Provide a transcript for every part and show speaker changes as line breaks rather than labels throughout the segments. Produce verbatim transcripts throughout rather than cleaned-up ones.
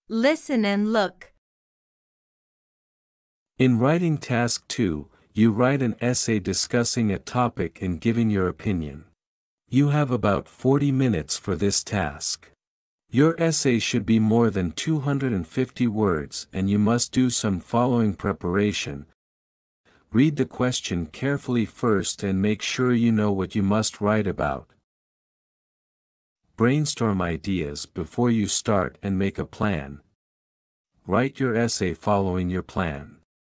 Listen and look.
In writing task two, you write an essay discussing a topic and giving your opinion. You have about forty minutes for this task. Your essay should be more than two hundred fifty words and you must do some following preparation. Read the question carefully first and make sure you know what you must write about. Brainstorm ideas before you start and make a plan. Write your essay following your plan.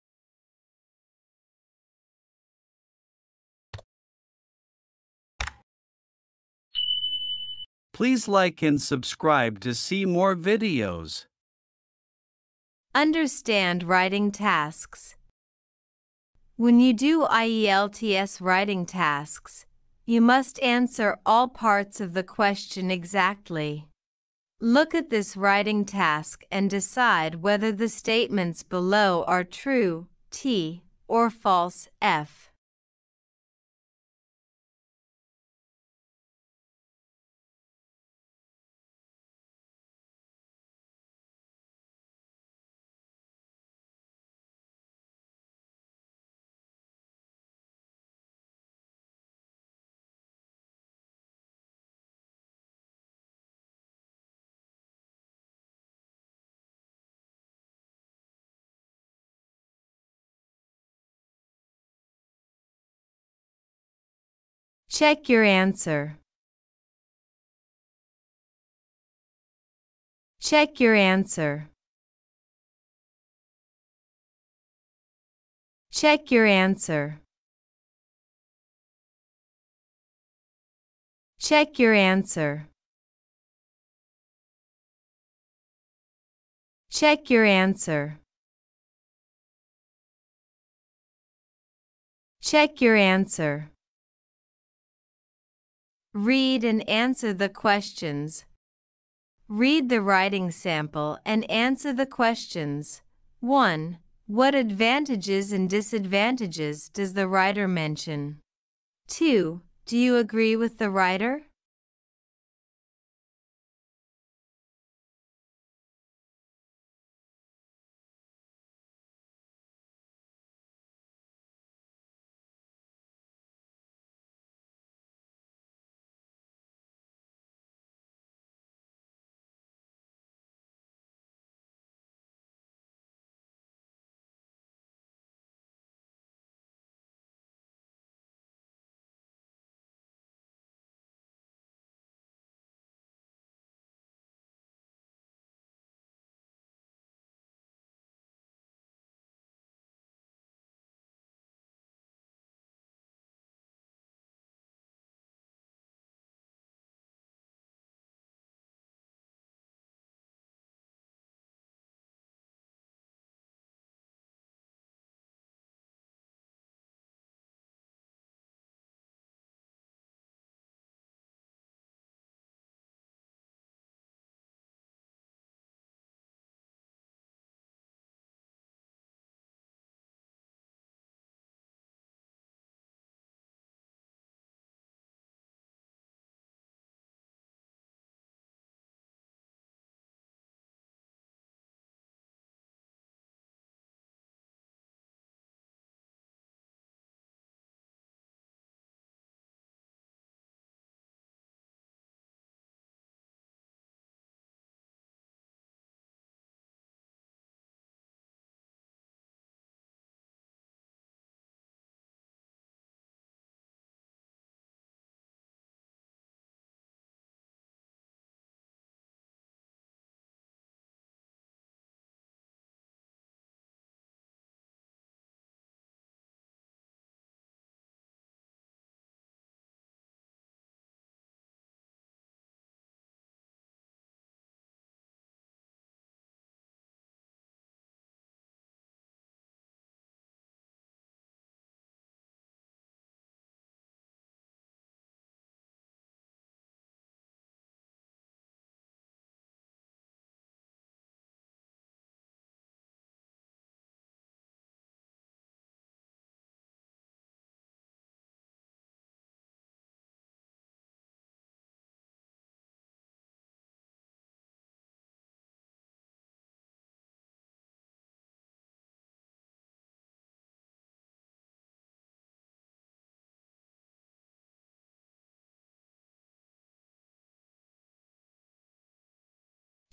Please like and subscribe to see more videos.
Understand writing tasks. When you do I E L T S writing tasks, you must answer all parts of the question exactly. Look at this writing task and decide whether the statements below are true, T, or false, F. Check your answer. Check your answer. Check your answer. Check your answer. Check your answer. Check your answer. Read and answer the questions. Read the writing sample and answer the questions. one. What advantages and disadvantages does the writer mention? two. Do you agree with the writer?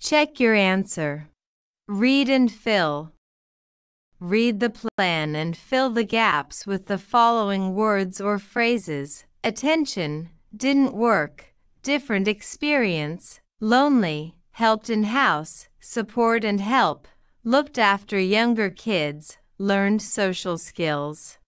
Check your answer. Read and fill. Read the plan and fill the gaps with the following words or phrases. Attention, didn't work, different experience, lonely, helped in house, support and help, looked after younger kids, learned social skills.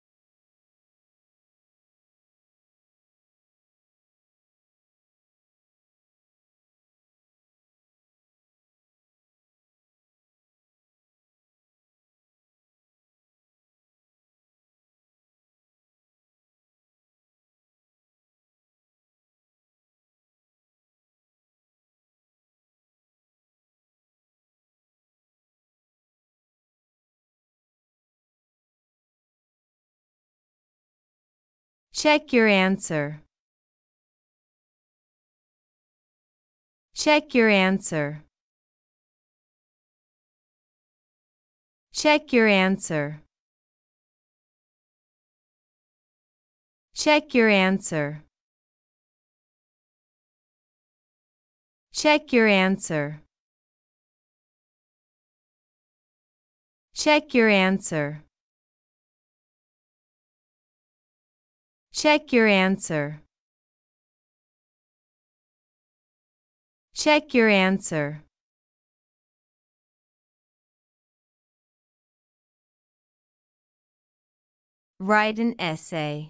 Check your answer. Check your answer. Check your answer. Check your answer. Check your answer. Check your answer. Check your answer. Check your answer. Write an essay.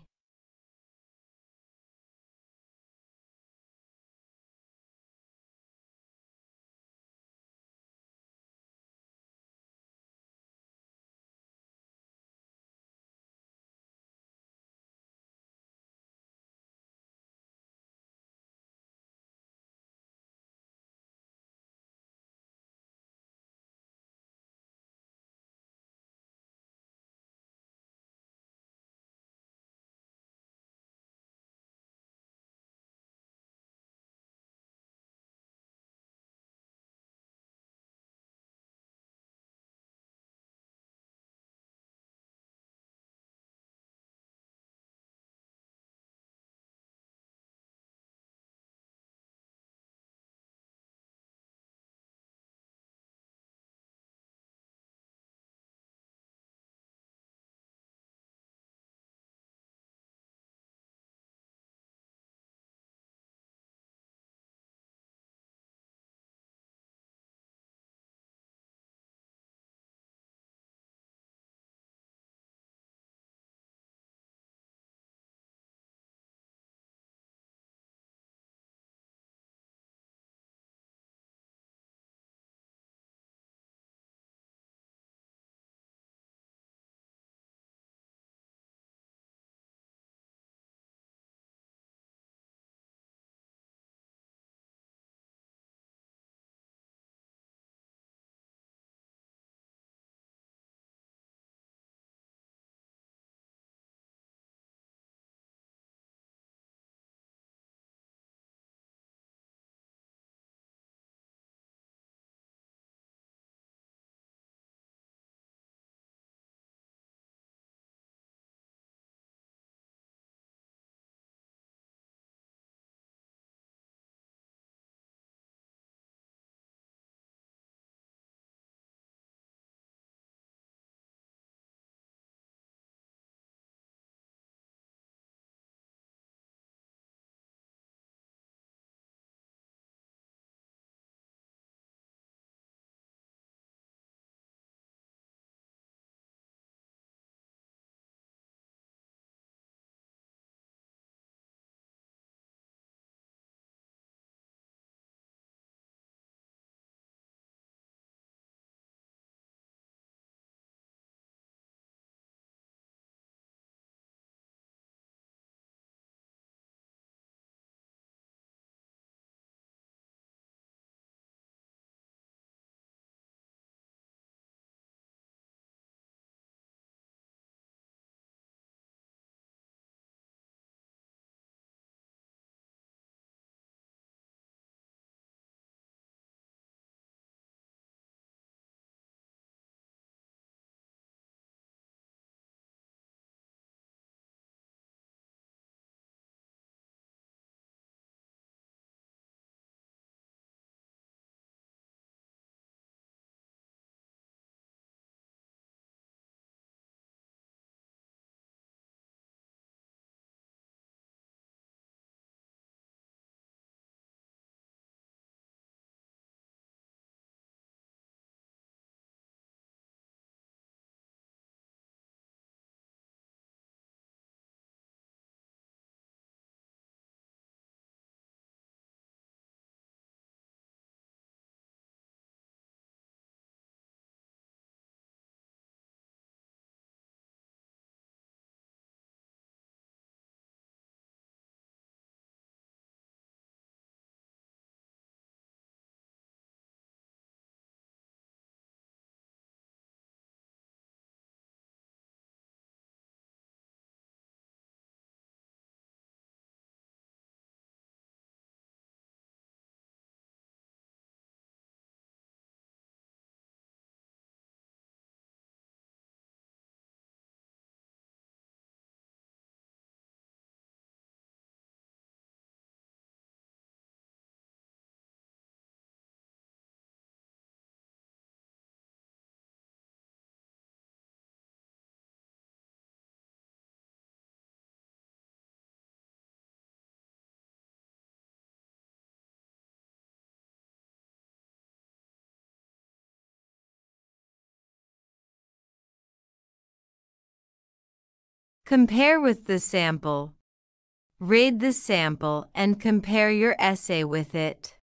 Compare with the sample. Read the sample and compare your essay with it.